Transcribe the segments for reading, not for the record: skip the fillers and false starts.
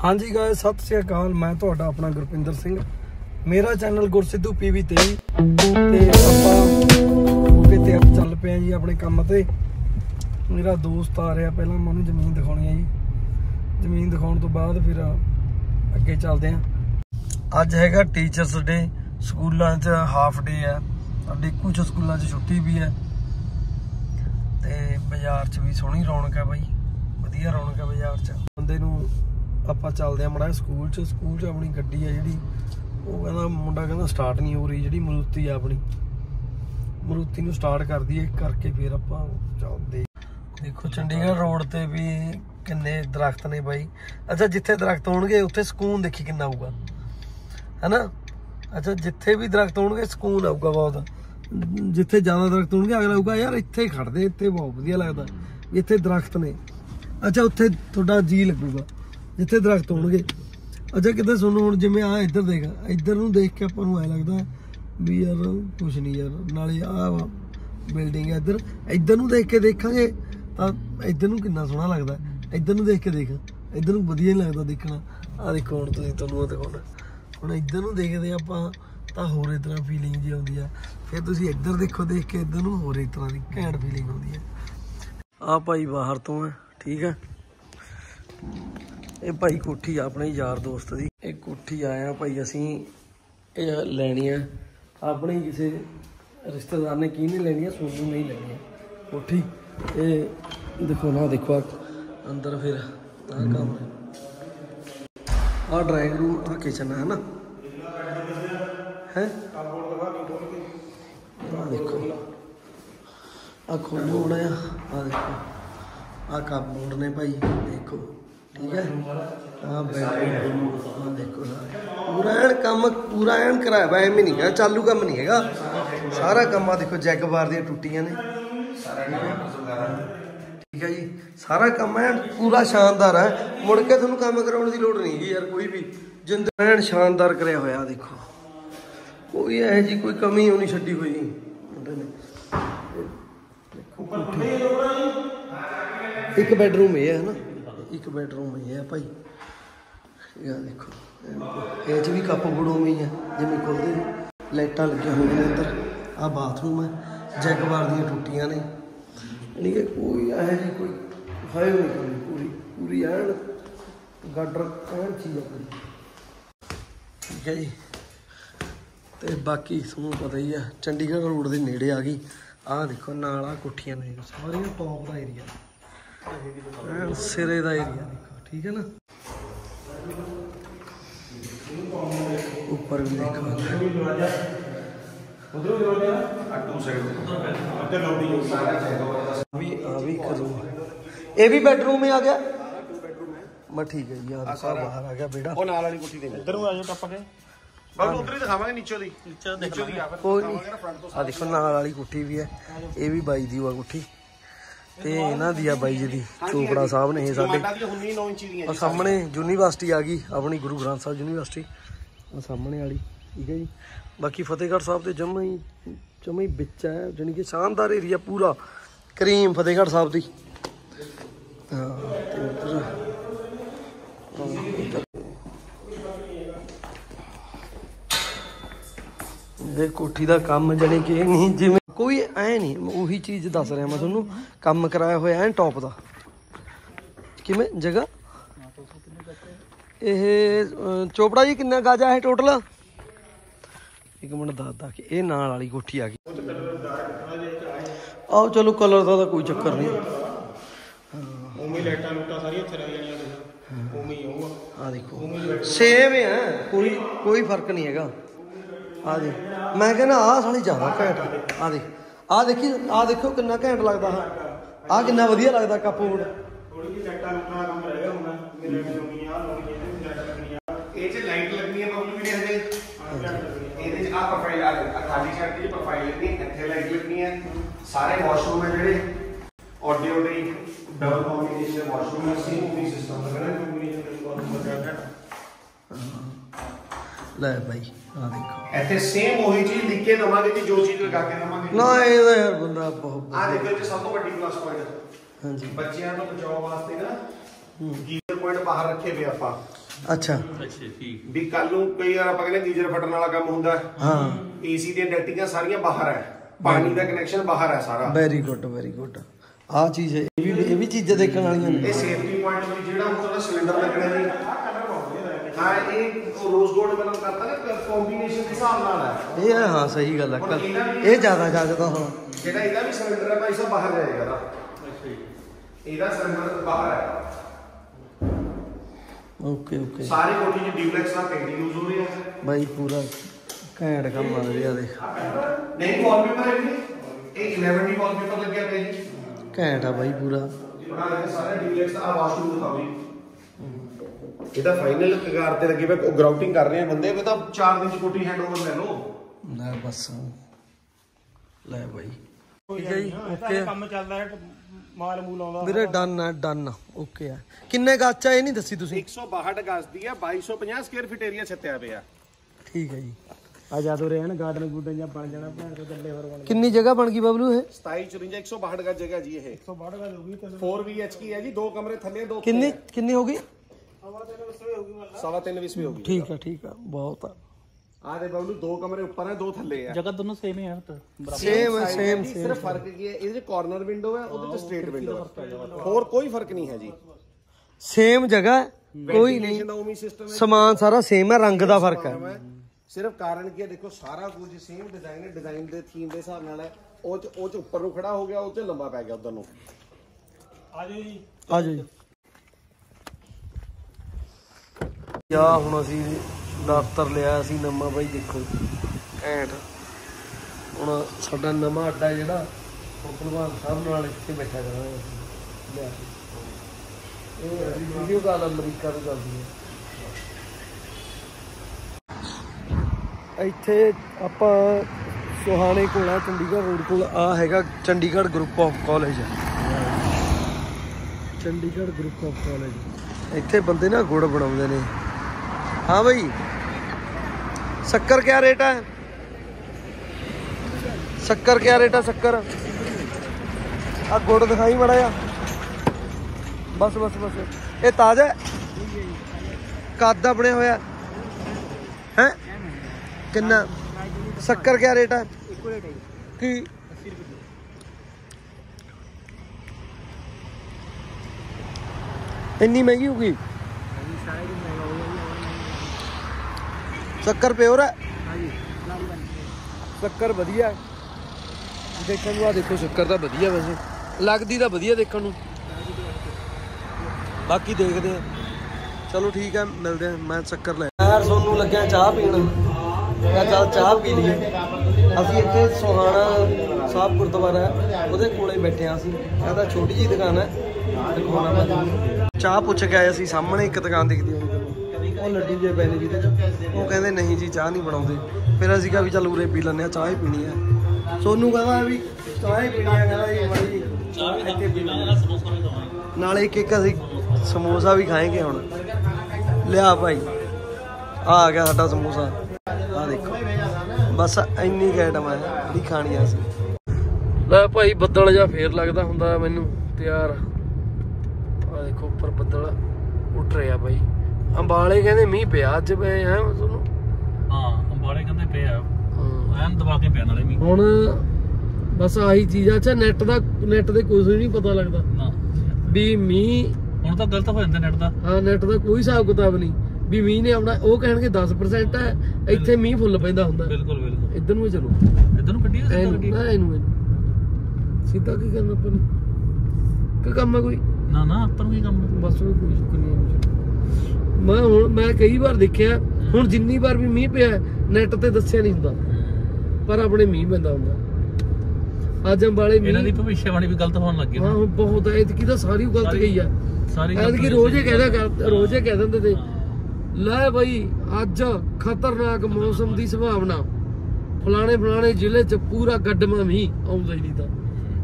हाँ जी गाइस, सत श्री अकाल। मैं तुहाडा अपना गुरपिंदर सिंह, मेरा चैनल गुरसिद्धू PV 23 ते आपां होके तैयार चल पे जी अपने काम ते। मेरा दोस्त आ रहा, पहला मैं उन्हें जमीन दिखानी है जी। जमीन दिखाने तो बाद फिर अगे चलते हैं। अज हैगा टीचर्स डे, स्कूलों च हाफ डे है, साडे कुछ स्कूलों च छुट्टी भी है ते बाजार च भी सोहनी रौनक है भाई, वधिया रौनक है बाजार च। बंदे नूं ਆਪਾਂ ਚੱਲਦੇ ਆ ਮੜਾ ਸਕੂਲ ਚ ਆਪਣੀ ਗੱਡੀ ਆ ਜਿਹੜੀ, ਉਹ ਕਹਿੰਦਾ ਮੁੰਡਾ ਕਹਿੰਦਾ ਸਟਾਰਟ ਨਹੀਂ ਹੋ ਰਹੀ, ਜਿਹੜੀ ਮਰੂਤੀ ਆ ਆਪਣੀ ਮਰੂਤੀ ਨੂੰ ਸਟਾਰਟ ਕਰ ਦਈਏ ਕਰਕੇ ਫਿਰ ਆਪਾਂ ਚੱਲਦੇ। ਦੇਖੋ ਚੰਡੀਗੜ੍ਹ ਰੋਡ ਤੇ ਵੀ ਕਿੰਨੇ ਦਰਖਤ ਨੇ ਬਾਈ। ਅੱਛਾ ਜਿੱਥੇ ਦਰਖਤ ਹੋਣਗੇ ਉੱਥੇ ਸਕੂਨ ਦੇਖੀ ਕਿੰਨਾ ਆਊਗਾ, ਹੈਨਾ। ਅੱਛਾ ਜਿੱਥੇ ਵੀ ਦਰਖਤ ਹੋਣਗੇ ਸਕੂਨ ਆਊਗਾ ਬਹੁਤ, ਜਿੱਥੇ ਜ਼ਿਆਦਾ ਦਰਖਤ ਹੋਣਗੇ ਅਗਲਾ ਆਊਗਾ ਯਾਰ ਇੱਥੇ ਖੜਦੇ, ਇੱਥੇ ਬਹੁਤ ਵਧੀਆ ਲੱਗਦਾ ਇੱਥੇ ਦਰਖਤ ਨੇ। ਅੱਛਾ ਉੱਥੇ ਤੁਹਾਡਾ ਜੀ ਲੱਗੂਗਾ जिथे दरख्त होणगे। अच्छा कितने सुनो हुण जिवें आ इधर देख, इधर नूं देख के आपां नूं ऐ लगदा भी यार कुछ नहीं यार, नाले आ बिल्डिंग है इधर, इधर नूं देख के देखांगे तां इधर नूं किन्ना सोहना लगदा, इधर नूं देख के देख, इधर नूं वधिया नहीं लगदा देखना। आ देखो हुण तुसीं तुहानूं दिखाउणा, हुण इधर नूं देखदे आपां तां होर इस तरह फीलिंग जी आउंदी है, फिर तुसीं इधर देखो, देख के इधर नूं होर इस तरह दी घैंट फीलिंग आउंदी है। आ भाई बाहर तो है, ठीक है। ਇਹ ਭਾਈ ਕੋਠੀ ਆ ਆਪਣੇ ਯਾਰ ਦੋਸਤ ਦੀ, ਇਹ ਕੋਠੀ ਆਇਆ ਭਾਈ ਅਸੀਂ ਇਹ ਲੈਣੀ ਆ ਆਪਣੀ ਕਿਸੇ ਰਿਸ਼ਤੇਦਾਰ ਨੇ, ਕੀ ਨਹੀਂ ਲੈਣੀ ਆ, ਸੋਨੂੰ ਨਹੀਂ ਲੈਣੀ ਆ ਕੋਠੀ। ਇਹ ਦੇਖੋ ਨਾ, ਦੇਖੋ ਅੰਦਰ ਫਿਰ ਆਹ ਕੰਮ ਹੈ, ਆਹ ਡਰਾਇੰਗ ਰੂਮ, ਆਹ ਕਿਚਨ ਹੈ ਨਾ, ਹੈ ਆਹ ਦੇਖੋ ਆਹ ਖੋਲ੍ਹੋ ਹੋਣਾ ਆ, ਆਹ ਦੇਖੋ ਆਹ ਕਪਬੋਰਡ ਨੇ ਭਾਈ, ਦੇਖੋ ठीक है। हाँ बेडरूम देखो पूरा एन काम, पूरा एन कराया हुआ, एवं नहीं है चालू काम नहीं है सारा काम। आ देखो जैग बार दी टुटियां ने, ठीक है जी, सारा काम एन पूरा शानदार है। मुड़ के थोड़ा काम कराने की लोड़ नहीं है यार, कोई भी जिंदगी एन शानदार कराया होया। देखो कोई है जी कोई कमी नहीं छड्डी हुई। एक बेडरूम ये है ना, एक बेडरूम ही है भाई, यार देखो ये भी कप गुड़ों में ही है, जिमें खुलते लाइटा लगे हुए हैं अंदर। आ बाथरूम है, जैग बार दी टुटियां ने, यानी कि कोई है जी कोई है नहीं कमी, पूरी पूरी एन गाडर एन चीज़ है पूरी, ठीक है जी। तो बाकी तुहानूं पता ही है चंडीगढ़ रोड के नेड़े आ गई। आ देखो नाल आ कोठियां ने सारियां टॉप का एरिया, सिरे का एरिया देखो, ठीक है ना। ऊपर भी देखो, ये भी बेडरूम में आ गया, मैं ठीक है यार, बाहर आ गया बेटा। वो नाल वाली कोठी दे इधर आ जाओ टप के, बस उधर ही दिखावांगे नीचे दी, नीचे दी कोई नहीं। आ देखो नाल वाली कोठी भी है, ये भी बाई दी हुआ कोठी ਤੇ ਇਹਨਾਂ ਦੀ ਆ ਬਾਈ ਜੀ ਦੀ, ਚੋਪੜਾ ਸਾਹਿਬ ਨੇ ਇਹ ਸਾਡੇ ਸਾਹਮਣੇ ਯੂਨੀਵਰਸਿਟੀ ਆ ਗਈ ਆਪਣੀ, ਗੁਰੂ ਗ੍ਰੰਥ ਸਾਹਿਬ ਯੂਨੀਵਰਸਿਟੀ ਸਾਹਮਣੇ ਵਾਲੀ, ਠੀਕ ਹੈ ਜੀ। ਬਾਕੀ ਫਤਿਹਗੜ੍ਹ ਸਾਹਿਬ ਤੇ ਜਮਾਂ ਹੀ ਵਿੱਚ ਹੈ, ਜਾਣੀ ਕਿ ਸ਼ਾਨਦਾਰ ਏਰੀਆ ਪੂਰਾ ਕਰੀਮ ਫਤਿਹਗੜ੍ਹ ਸਾਹਿਬ ਦੀ। ਇਹ ਕੋਠੀ ਦਾ ਕੰਮ ਜਾਣੀ ਕਿ ਨਹੀਂ ਜਿਵੇਂ कोई ऐ नहीं, उही चीज़ दस रहा मैं थोनू, काम कराया होया है टॉप का। किमें जगह ये चोपड़ा जी किन्ना गाजा है टोटल? एक मिनट दसदा कि ये नाल वाली कोठी आ गई। आओ चलो कलर का कोई चक्कर नहीं, हाँ देखो सेम है, कोई फर्क नहीं है। आ देख मैं कहना आ साली ज़्यादा घैंट, आ देख आ देखी, आ देखो कितना घैंट लगता है, आ कितना वधिया लगता कपबोर्ड। सारे वॉशरूम है जेडे ऑडियो डबल कॉम्बिनेशन वॉशरूम है, सेम ओपी सिस्टम लगना ले भाई। हाँ देखो ऐसे सेम वही चीज लिख के दवांगे कि जो चीज लगा के दवांगे ना, ये यार बंदा बहुत आ देखो ये सब तो बड़ी प्लस पॉइंट। हां जी बच्चियां तो बचाव वास्ते ना गीजर पॉइंट बाहर रखे हुए आपा, ਅੱਛਾ ਅੱਛਾ ਠੀਕ ਵੀ ਕੱਲ ਨੂੰ ਕਈ ਵਾਰ ਆਪਾਂ ਕਹਿੰਦੇ ਗੀਜ਼ਰ ਫਟਣ ਵਾਲਾ ਕੰਮ ਹੁੰਦਾ। ਹਾਂ ਏਸੀ ਦੀਆਂ ਡੈਟੀਆਂ ਸਾਰੀਆਂ ਬਾਹਰ ਹੈ, ਪਾਣੀ ਦਾ ਕਨੈਕਸ਼ਨ ਬਾਹਰ ਹੈ ਸਾਰਾ। ਵੈਰੀ ਗੁੱਡ ਆਹ ਚੀਜ਼ ਹੈ, ਇਹ ਵੀ ਚੀਜ਼ਾਂ ਦੇਖਣ ਵਾਲੀਆਂ ਨੇ। ਇਹ ਸੇਫਟੀ ਪੁਆਇੰਟ ਵੀ ਜਿਹੜਾ ਹੁਣ ਤੁਹਾਡਾ ਸਿਲੰਡਰ ਲੱਗਣਾ ਜੀ, ਹਾਂ ਇਹ ਰੋਜ਼ ਗੋਲਡ ਕਲਰ ਕਰਤਾ ਨਾ ਕੰਬੀਨੇਸ਼ਨ ਦੇ ਹਿਸਾਬ ਨਾਲ ਹੈ ਇਹ। ਹਾਂ ਸਹੀ ਗੱਲ ਹੈ, ਇਹ ਜ਼ਿਆਦਾ ਜੱਜਦਾ ਹੁਣ। ਜਿਹੜਾ ਇਹਦਾ ਵੀ ਸਿਲੰਡਰ ਹੈ ਭਾਈ ਸਾਹਿਬ ਬਾਹਰ ਜਾਏਗਾ ਨਾ। ਇਹਦਾ ਸਿਲੰਡਰ ਬਾਹਰ ਹੈ। ਓਕੇ ਸਾਰੀ ਕੋਠੀ ਚ ਡਿਊਲੈਕਸ ਦਾ ਪੇਂਟ ਯੂਜ਼ ਹੋ ਰਿਹਾ ਹੈ ਬਾਈ, ਪੂਰਾ ਘੈਂਟ ਕੰਮ ਆ ਰਿਹਾ ਦੇਖ। ਨਹੀਂ ਵਾਲਪੇਪਰ ਹੈ ਜੀ, ਇਹ 11D ਵਾਲਪੇਪਰ ਲੱਗਿਆ ਪਿਆ ਜੀ, ਘੈਂਟ ਆ ਬਾਈ ਪੂਰਾ। ਸਾਰੇ ਡਿਊਲੈਕਸ ਦਾ ਵਾਸ਼ਰੂਮ ਦਿਖਾਓ ਜੀ। ਇਹਦਾ ਫਾਈਨਲ ਕਗਾਰ ਤੇ ਲੱਗੇ ਪਏ, ਗਰਾਊਟਿੰਗ ਕਰ ਰਹੇ ਆ ਬੰਦੇ। ਇਹ ਤਾਂ 4 ਦਿਨ ਚ ਕੋਠੀ ਹੈਂਡਓਵਰ ਲੈ ਲਓ। ਲੈ ਬਸ ਲੈ ਬਾਈ, ਠੀਕ ਹੈ ਜੀ, ਓਕੇ ਕੰਮ ਚੱਲਦਾ ਹੈ, ਮਾਲ ਮੂਲ ਆਉਂਦਾ ਵੀਰੇ। ਡਨ ਓਕੇ ਆ। ਕਿੰਨੇ ਗੱਜ ਆ ਇਹ ਨਹੀਂ ਦੱਸੀ ਤੁਸੀਂ? 162 ਗਜ਼ ਦੀ ਆ, 2250 ਸਕੁਅਰ ਫੀਟ ਏਰੀਆ ਛੱਤਿਆ ਪਿਆ। ਠੀਕ ਹੈ ਜੀ। ਆ ਜਦੋਂ ਰਹਿਣ ਗਾਰਡਨ ਗੂਡਨ ਜਾਂ ਬਣ ਜਾਣਾ ਭੈਣ ਤੋਂ ਗੱਲੇ ਹੋਰ ਬਣ। ਕਿੰਨੀ ਜਗ੍ਹਾ ਬਣ ਗਈ ਬਬਲੂ ਇਹ? 27 54 162 ਗਜ਼ ਜਗ੍ਹਾ ਜੀ। ਇਹ 162 ਗਜ਼ ਹੋ ਗਈ ਤੇ 4 VHK ਹੈ ਜੀ, 2 ਕਮਰੇ ਥੱਲੇ 2 ਕਿੰਨੀ ਹੋ ਗਈ? 3.25 ਵਿਸਵੇ ਹੋ ਗਈ। ਠੀਕ ਆ ਬਹੁਤ ਆ। ਆ ਦੇ ਬਬਲੂ 2 ਕਮਰੇ ਉੱਪਰ ਹੈ, 2 ਥੱਲੇ ਆ। ਜਗ੍ਹਾ ਦੋਨੋਂ ਸੇਮ ਹੀ ਹੈ ਸੇਮ ਸਿਰਫ ਫਰਕ ਕੀ ਹੈ, ਇਹਦੇ ਚ ਕਾਰਨਰ ਵਿੰਡੋ ਹੈ, ਉਹਦੇ ਚ ਸਟ੍ਰੇਟ ਵਿੰਡੋ ਹੈ, ਹੋਰ ਕੋਈ ਫਰਕ ਨਹੀਂ ਹੈ ਜੀ। ਸੇਮ ਜਗ੍ਹਾ, ਕੋਈ ਨਹੀਂ। ਉਮੀ ਸਿਸਟਮ ਹੈ, ਸਮਾਨ ਸਾਰਾ ਸੇਮ ਹੈ, ਰੰਗ ਦਾ ਫਰਕ ਹੈ। ਸਿਰਫ ਕਾਰਨ ਕੀ ਹੈ, ਦੇਖੋ ਸਾਰਾ ਕੁਝ ਸੇਮ ਡਿਜ਼ਾਈਨ ਹੈ, ਡਿਜ਼ਾਈਨ ਦੇ ਥੀਮ ਦੇ ਹਿਸਾਬ ਨਾਲ ਹੈ। ਉਹ ਚ ਉੱਪਰ ਨੂੰ ਖੜਾ ਹੋ ਗਿਆ, ਉਹ ਚ ਲੰਬਾ ਪੈ ਗਿਆ ਉਧਰ ਨੂੰ। ਆਜੋ ਜੀ ਯਾ ਹੁਣ ਅਸੀਂ ਦਫ਼ਤਰ ਲਿਆ ਸੀ ਨਵਾਂ ਬਾਈ, ਦੇਖੋ ਘੈਂਟ। ਹੁਣ ਸਾਡਾ ਨਵਾਂ ਅੱਡਾ ਜਿਹੜਾ ਹੁਣ ਭਲਵਾਨ ਸਾਹਿਬ ਨਾਲ ਇੱਥੇ ਬੈਠਾ ਕਰਾਂਗੇ ਲਿਆ ਕੇ। ਇਹ ਵੀਡੀਓ ਕਾਲ ਅਮਰੀਕਾ ਤੋਂ ਚੱਲਦੀ ਹੈ। ਇੱਥੇ ਆਪਾਂ ਸੁਹਾਣੇ ਕੋਲ ਆ, ਚੰਡੀਗੜ੍ਹ ਰੋਡ ਕੋਲ ਆ ਹੈਗਾ Chandigarh group of college. Chandigarh group of college. ਇੱਥੇ ਬੰਦੇ ਨਾ ਗੁੜ ਬਣਾਉਂਦੇ ਨੇ। हाँ भाई, शक्कर क्या रेट है? शक्कर क्या रेट है? शक्कर आ गुड़ दिखाई माड़ा जा। बस ये ताजा है, कद दा बने होया है? किन्ना शक्कर क्या रेट है? कि इन्नी महंगी होगी? शक्कर प्योर है, शक्कर वधिया देखने को। आ देखो शक्कर तो वधिया, वैसे लगती तो वधिया देखने को। बाकी देखते हैं, चलो ठीक है, मिलते हैं। मैं शक्कर ले यार सोनू लग्या चाह पीण, चल चाह पी लीए। असीं इत्थे सुहाना साहब गुरुद्वारा उहदे कोले बैठे हाँ। असीं छोटी जी दुकान है, दिखाउणा मैं चाह पुछ के आए। सामने एक दुकान दिखती है, ਉਹ ਲੱਡੂ ਜੇ ਪਏ ਨੇ ਜਿਹਦੇ ਚ। ਉਹ ਕਹਿੰਦੇ ਨਹੀਂ ਜੀ ਚਾਹ ਨਹੀਂ ਬਣਾਉਂਦੇ। ਫਿਰ ਅਸੀਂ ਕਿਹਾ ਵੀ ਚੱਲ ਉਰੇ ਪੀ ਲੈਂਦੇ ਆ, ਚਾਹ ਹੀ ਪੀਣੀ ਆ। ਸੋਨੂੰ ਕਹਿੰਦਾ ਵੀ ਚਾਹ ਹੀ ਪੀਣੀ ਆ, ਕਹਿੰਦਾ ਜੀ ਬੜੀ ਚਾਹ ਵੀ ਇੱਥੇ ਪੀ ਲੈਂਦੇ, ਨਾਲੇ ਇੱਕ ਅਸੀਂ ਸਮੋਸਾ ਵੀ ਖਾਏਂਗੇ। ਹੁਣ ਲਿਆ ਭਾਈ, ਆ ਗਿਆ ਸਾਡਾ ਸਮੋਸਾ। ਆ ਦੇਖੋ, ਬਸ ਇੰਨੀ ਆਈਟਮ ਹੈ ਜਿਹੜੀ ਖਾਣੀਆਂ ਸੀ। ਲੈ ਭਾਈ, ਬੱਦਲ ਜਿਹਾ ਫੇਰ ਲੱਗਦਾ ਹੁੰਦਾ ਮੈਨੂੰ ਤਿਆਰ। ਆ ਦੇਖੋ ਉੱਪਰ ਬੱਦਲ ਉੱਠ ਰਿਹਾ ਬਾਈ। ਅੰਬਾਲੇ ਕਹਿੰਦੇ ਮੀਂਹ ਪਿਆ ਅੱਜ ਪਏ ਹੈ ਤੁਹਾਨੂੰ? ਹਾਂ, ਅੰਬਾਲੇ ਕਹਿੰਦੇ ਪਿਆ ਐਨ ਦਬਾ ਕੇ ਪਿਆ ਨਾਲੇ ਮੀਂਹ। ਹੁਣ ਬਸ ਆਹੀ ਚੀਜ਼ ਆ। ਅੱਛਾ ਨੈਟ ਦੇ ਕੁਝ ਨਹੀਂ ਪਤਾ ਲੱਗਦਾ ਨਾ ਵੀ ਮੀਂਹ ਹੁਣ ਤਾਂ ਗਲਤ ਹੋ ਜਾਂਦਾ ਨੈਟ ਦਾ। ਹਾਂ, ਨੈਟ ਦਾ ਕੋਈ ਹਿਸਾਬ ਕਿਤਾਬ ਨਹੀਂ ਵੀ ਮੀਂਹ ਨੇ ਆਉਣਾ। ਉਹ ਕਹਿਣਗੇ 10% ਹੈ, ਇੱਥੇ ਮੀਂਹ ਫੁੱਲ ਪੈਂਦਾ ਹੁੰਦਾ। ਬਿਲਕੁਲ ਇੱਧਰ ਨੂੰ ਚਲੋ, ਇੱਧਰ ਨੂੰ ਕੱਢੀ ਇਹਨੂੰ ਸਿੱਧਾ। ਕੀ ਕਰਨਾ ਆਪਾਂ ਨੂੰ? ਕੀ ਕੰਮ ਹੈ ਕੋਈ? ਨਾ ਆਪਾਂ ਨੂੰ ਕੀ ਕੰਮ? ਬਸ ਕੋਈ ਚੱਕਰ ਨਹੀਂ। ਮੈਂ ਕਈ ਵਾਰ ਦੇਖਿਆ, ਹੁਣ ਜਿੰਨੀ ਵਾਰ ਵੀ ਮੀਂਹ ਪਿਆ ਨੈਟ ਤੇ ਦੱਸਿਆ ਨਹੀਂ ਹੁੰਦਾ, ਪਰ ਆਪਣੇ ਮੀਂਹ ਪੈਂਦਾ ਹੁੰਦਾ। ਅੱਜ ਅੰਬਾਲੇ ਇਹਨਾਂ ਦੀ ਭਵਿੱਖਬਾਣੀ ਵੀ ਗਲਤ ਹੋਣ ਲੱਗੀ। ਹਾਂ ਬਹੁਤ, ਐਤਕੀ ਤਾਂ ਸਾਰੀ ਗਲਤ ਗਈ ਆ। ਐਤਕੀ ਰੋਜ਼ ਹੀ ਕਹਿ ਦਿੰਦੇ ਤੇ ਲੈ ਬਈ ਅੱਜ ਖਤਰਨਾਕ ਮੌਸਮ ਦੀ ਸੰਭਾਵਨਾ, ਫਲਾਣੇ ਜ਼ਿਲ੍ਹੇ ਚ ਪੂਰਾ ਗੱਡਮਾ ਮੀਂਹ ਆਉਂਦਾ ਹੀ ਨਹੀਂ। ਤਾਂ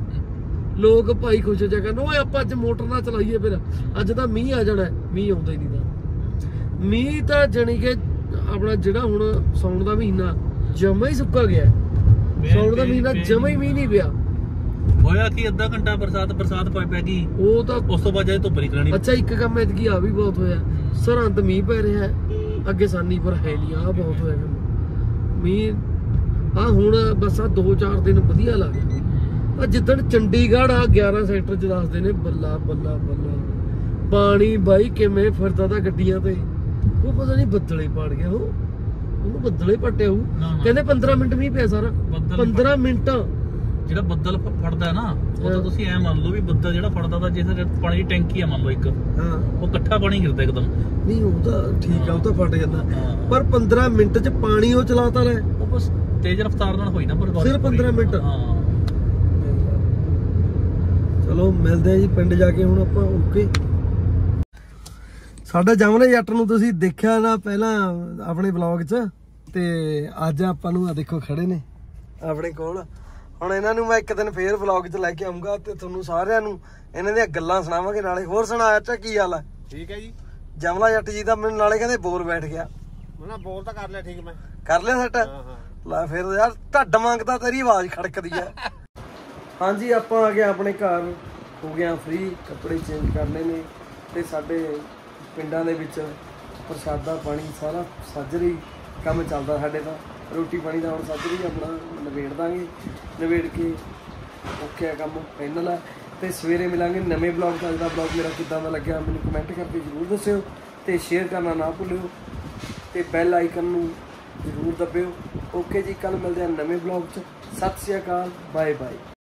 ਲੋਕ ਭਾਈ ਖੁਸ਼ ਹੋ ਜਾ ਕਰਨ, ਓਏ ਆਪਾਂ ਅੱਜ ਮੋਟਰ ਨਾ ਚਲਾਈਏ, ਫਿਰ ਅੱਜ ਤਾਂ ਮੀਂਹ ਆ ਜਾਣਾ। ਮੀਂਹ ਆਉਂਦਾ ਹੀ ਨਹੀਂ। ਤਾਂ ਮੀਂਹ ਤਾਂ ਜਾਣੀ ਕਿ ਆਪਣਾ ਜਿਹੜਾ ਹੁਣ ਸਾਉਣ ਦਾ ਮਹੀਨਾ ਜਮਾ ਹੀ ਸੁੱਕਾ ਗਿਆ। ਸਾਉਣ ਦਾ ਮਹੀਨਾ ਜਮਾ ਹੀ ਮੀਂਹ ਨਹੀਂ ਪਿਆ। ਹੋਇਆ ਕਿ ਅੱਧਾ ਘੰਟਾ ਬਰਸਾਤ ਪੈ ਗਈ, ਉਹ ਤਾਂ ਉਸ ਤੋਂ ਬਾਅਦ ਜਾਏ ਧੁੱਪ ਨਿਕਲਣੀ। ਅੱਛਾ, ਇੱਕ ਕੰਮ ਐਤਕੀ ਆ ਵੀ ਬਹੁਤ ਹੋਇਆ, ਸਰਹੰਦ ਮੀਂਹ ਪੈ ਰਿਹਾ ਹੈ, ਅੱਗੇ ਸਾਨੀਪੁਰ ਹੈ ਨਹੀਂ। ਆ ਬਹੁਤ ਹੋਇਆ ਮੀਂਹ। ਆ ਹੁਣ ਬਸ ਆ 2-4 ਦਿਨ ਵਧੀਆ ਲੱਗ ਆ। ਜਿੱਦਣ ਚੰਡੀਗੜ੍ਹ ਆ 11 ਸੈਕਟਰ ਚ ਦੱਸਦੇ ਨੇ ਬੱਲਾ ਬੱਲਾ ਬੱਲਾ ਪਾਣੀ ਬਾਈ ਕਿਵੇਂ ਫਿਰਦਾ ਤਾਂ ਗੱਡੀਆਂ ਤੇ। ਉਹ ਪਤਾ ਨਹੀਂ ਬੱਦਲੇ ਪੜ ਗਿਆ, ਉਹਨੂੰ ਬੱਦਲੇ ਪੱਟਿਆ ਉਹ। ਕਹਿੰਦੇ 15 ਮਿੰਟ ਮੀਂਹ ਪਿਆ ਸਾਰਾ। 15 ਮਿੰਟ ਜਿਹੜਾ ਬੱਦਲ ਫੜਦਾ ਨਾ ਉਹ ਤਾਂ ਤੁਸੀਂ ਐ ਮੰਨ ਲਓ ਵੀ ਬੱਦਲ ਜਿਹੜਾ ਫੜਦਾ ਤਾਂ ਜਿਸ ਪਾਣੀ ਦੀ ਟੈਂਕੀ ਆ ਮੰਨ ਲਓ ਇੱਕ, ਹਾਂ ਉਹ ਇਕੱਠਾ ਪਾਣੀ ਗਿਰਦਾ ਇੱਕਦਮ। ਨਹੀਂ ਉਹ ਤਾਂ ਠੀਕ ਆ, ਉਹ ਤਾਂ ਫਟ ਜਾਂਦਾ, ਪਰ 15 ਮਿੰਟ ਚ ਪਾਣੀ ਉਹ ਚਲਾਤਾ ਲੈ। ਉਹ ਬਸ ਤੇਜ਼ ਰਫ਼ਤਾਰ ਨਾਲ ਹੋਈ ਨਾ ਪਰ ਸਿਰਫ 15 ਮਿੰਟ। ਹਾਂ ਚਲੋ ਮਿਲਦੇ ਆ ਜੀ ਪਿੰਡ ਜਾ ਕੇ ਹੁਣ ਆਪਾਂ। ਓਕੇ, ਸਾਡਾ ਜਮਲੇ ਜੱਟ ਨੂੰ ਤੁਸੀਂ ਦੇਖਿਆ ਨਾ ਪਹਿਲਾਂ ਆਪਣੇ ਵਲੌਗ 'ਚ, ਤੇ ਅੱਜ ਆਪਾਂ ਨੂੰ ਆ ਦੇਖੋ ਖੜੇ ਨੇ ਆਪਣੇ ਕੋਲ। ਹੁਣ ਇਹਨਾਂ ਨੂੰ ਮੈਂ ਇੱਕ ਦਿਨ ਫੇਰ ਵਲੌਗ 'ਚ ਲੈ ਕੇ ਆਉਂਗਾ ਤੇ ਤੁਹਾਨੂੰ ਸਾਰਿਆਂ ਨੂੰ ਇਹਨਾਂ ਦੀਆਂ ਗੱਲਾਂ ਸੁਣਾਵਾਂਗੇ ਨਾਲੇ। ਹੋਰ ਸੁਣਾ ਅੱਛਾ ਕੀ ਹਾਲ ਹੈ? ਠੀਕ ਹੈ ਜੀ। ਜਮਲਾ ਜੱਟ ਜੀ ਦਾ ਮੈਨੂੰ ਨਾਲੇ ਕਹਿੰਦੇ ਬੋਰ ਬੈਠ ਗਿਆ। ਮੈਂ ਬੋਲ ਤਾਂ ਕਰ ਲਿਆ ਠੀਕ, ਮੈਂ ਕਰ ਲਿਆ ਸੈੱਟ। ਲੈ ਫਿਰ ਯਾਰ ਢੱਡ ਮੰਗਦਾ ਤੇਰੀ ਆਵਾਜ਼ ਖੜਕਦੀ ਆ। ਹਾਂਜੀ ਆਪਾਂ ਆ ਗਏ ਆਪਣੇ ਘਰ, ਹੋ ਗਿਆ ਫ੍ਰੀ, ਕੱਪੜੇ ਚੇਂਜ ਕਰਨੇ ਨੇ ਤੇ ਸਾਡੇ ਪਿੰਡਾਂ ਦੇ ਵਿੱਚ ਪ੍ਰਸ਼ਾਦਾ ਪਾਣੀ ਸਾਰਾ ਸੱਜਰੀ ਕੰਮ ਚੱਲਦਾ ਸਾਡੇ ਤਾਂ। ਰੋਟੀ ਪਾਣੀ ਦਾ ਹੁਣ ਸੱਜਰੀ ਆਪਣਾ ਨਿਬੇੜ ਦਾਂਗੇ, ਨਿਬੇੜ ਕੇ ਓਕੇ ਕੰਮ ਫਾਈਨਲ ਹੈ। ਤੇ ਸਵੇਰੇ ਮਿਲਾਂਗੇ ਨਵੇਂ ਬਲੌਗ 'ਚ। ਅੱਜ ਦਾ ਬਲੌਗ ਮੇਰਾ ਕਿੱਦਾਂ ਦਾ ਲੱਗਿਆ ਮੈਨੂੰ ਕਮੈਂਟ ਕਰਕੇ ਜ਼ਰੂਰ ਦੱਸਿਓ ਤੇ ਸ਼ੇਅਰ ਕਰਨਾ ਨਾ ਭੁੱਲਿਓ ਤੇ ਬੈਲ ਆਈਕਨ ਨੂੰ ਜ਼ਰੂਰ ਦਬਿਓ। ਓਕੇ ਜੀ, ਕੱਲ ਮਿਲਦੇ ਹਾਂ ਨਵੇਂ ਬਲੌਗ 'ਚ। ਸਤਿ ਸ਼੍ਰੀ ਅਕਾਲ, ਬਾਏ ਬਾਏ।